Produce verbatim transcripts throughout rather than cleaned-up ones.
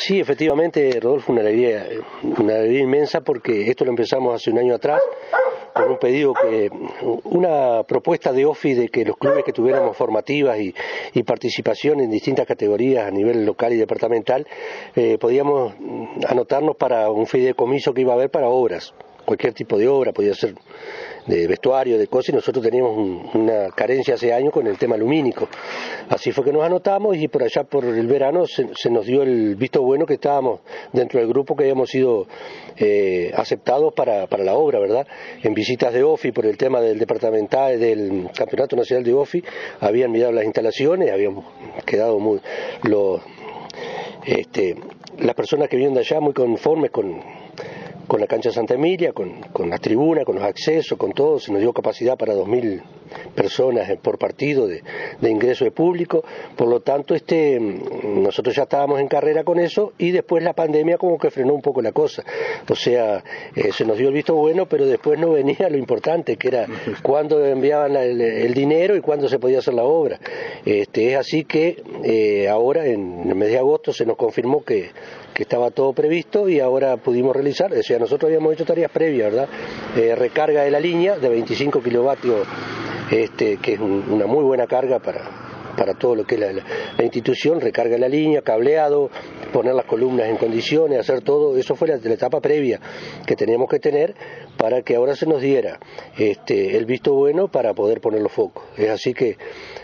Sí, efectivamente, Rodolfo, una alegría, una alegría inmensa porque esto lo empezamos hace un año atrás con un pedido, que una propuesta de OFI de que los clubes que tuviéramos formativas y, y participación en distintas categorías a nivel local y departamental, eh, podíamos anotarnos para un fideicomiso que iba a haber para obras. Cualquier tipo de obra, podía ser de vestuario, de cosas, y nosotros teníamos un, una carencia hace años con el tema lumínico. Así fue que nos anotamos y por allá por el verano se, se nos dio el visto bueno que estábamos dentro del grupo que habíamos sido eh, aceptados para, para la obra, ¿verdad? En visitas de OFI por el tema del departamental, del Campeonato Nacional de OFI, habían mirado las instalaciones, habíamos quedado muy... Los, este, las personas que vienen de allá muy conformes con... con la cancha de Santa Emilia, con, con las tribunas, con los accesos, con todo, se nos dio capacidad para dos mil personas por partido de, de ingreso de público, por lo tanto este nosotros ya estábamos en carrera con eso y después la pandemia como que frenó un poco la cosa, o sea, eh, se nos dio el visto bueno, pero después no venía lo importante, que era cuándo enviaban la, el, el dinero y cuándo se podía hacer la obra. Este, es así que eh, ahora en el mes de agosto se nos confirmó que que estaba todo previsto y ahora pudimos realizar, o sea, nosotros habíamos hecho tareas previas, ¿verdad? Eh, recarga de la línea de veinticinco kilovatios, este, que es un, una muy buena carga para, para todo lo que es la, la, la institución, recarga de la línea, cableado, poner las columnas en condiciones, hacer todo, eso fue la, la etapa previa que teníamos que tener para que ahora se nos diera este, el visto bueno para poder poner los focos. Es así que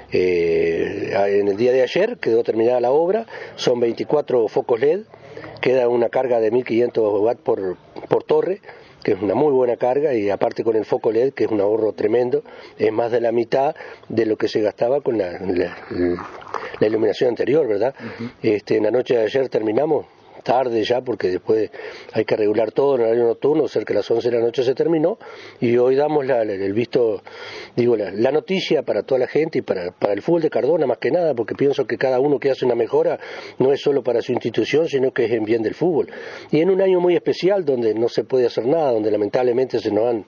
eh, en el día de ayer quedó terminada la obra, son veinticuatro focos L E D, queda una carga de mil quinientos watts por, por torre, que es una muy buena carga, y aparte con el foco L E D, que es un ahorro tremendo, es más de la mitad de lo que se gastaba con la, la, la iluminación anterior, ¿verdad? Uh-huh. Este, en la noche de ayer terminamos, tarde ya, porque después hay que regular todo en el horario nocturno, cerca de las once de la noche se terminó, y hoy damos la, la, el visto, digo, la, la noticia para toda la gente y para, para el fútbol de Cardona más que nada, porque pienso que cada uno que hace una mejora no es solo para su institución, sino que es en bien del fútbol. Y en un año muy especial donde no se puede hacer nada, donde lamentablemente se nos han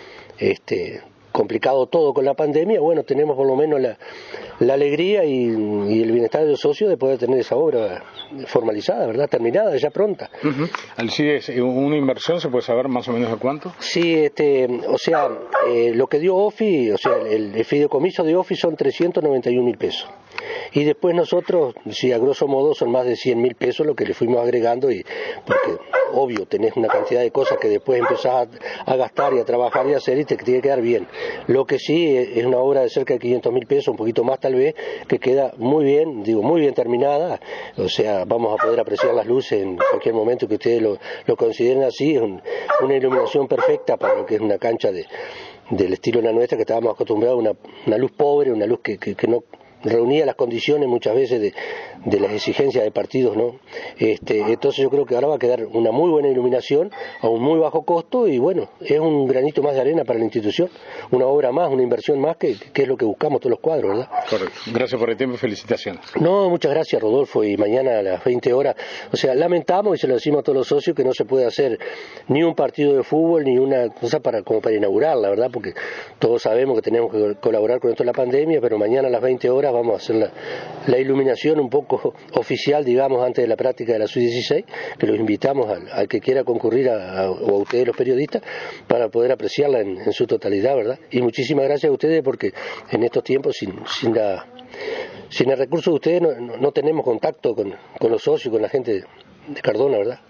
este, complicado todo con la pandemia, bueno, tenemos por lo menos la, la alegría y, y el bienestar de los socios de poder tener esa obra formalizada, ¿verdad? Terminada, ya pronta. Uh-huh. Alcides, ¿una inversión se puede saber más o menos de cuánto? Sí, este, o sea, eh, lo que dio OFI, o sea, el, el fideicomiso de OFI son trescientos noventa y un mil pesos. Y después nosotros, sí, a grosso modo son más de cien mil pesos lo que le fuimos agregando, y porque obvio tenés una cantidad de cosas que después empezás a, a gastar y a trabajar y a hacer y te tiene que quedar bien. Lo que sí es una obra de cerca de quinientos mil pesos, un poquito más tal vez, que queda muy bien, digo, muy bien terminada, o sea, vamos a poder apreciar las luces en cualquier momento que ustedes lo, lo consideren así, es un, una iluminación perfecta para lo que es una cancha de, del estilo de la nuestra, que estábamos acostumbrados a una, una luz pobre, una luz que, que, que no reunía las condiciones muchas veces de, de las exigencias de partidos, ¿no? Este, entonces yo creo que ahora va a quedar una muy buena iluminación a un muy bajo costo, y bueno, es un granito más de arena para la institución, una obra más, una inversión más, que, que es lo que buscamos todos los cuadros, ¿verdad? Correcto. Gracias por el tiempo y felicitaciones. No, muchas gracias, Rodolfo, y mañana a las veinte horas, o sea, lamentamos y se lo decimos a todos los socios que no se puede hacer ni un partido de fútbol ni una cosa para, como para inaugurar, la verdad, porque todos sabemos que tenemos que colaborar con esto de la pandemia, pero mañana a las veinte horas vamos a hacer la, la iluminación un poco oficial, digamos, antes de la práctica de la sub dieciséis, que los invitamos al, al que quiera concurrir a, a, o a ustedes los periodistas para poder apreciarla en, en su totalidad, ¿verdad? Y muchísimas gracias a ustedes, porque en estos tiempos sin, sin la sin el recurso de ustedes no, no, no tenemos contacto con, con los socios, con la gente de, de Cardona, ¿verdad?